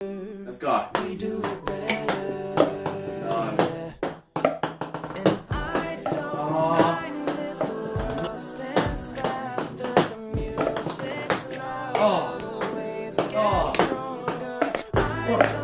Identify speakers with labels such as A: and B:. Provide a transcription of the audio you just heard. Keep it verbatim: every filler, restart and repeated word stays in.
A: Let's go.
B: We do it better.
A: No.
B: And I don't
A: Oh.
B: mind if the world spins faster, the music's loud,
A: Oh.
B: the waves get
A: Oh.
B: stronger. I
A: Oh.
B: don't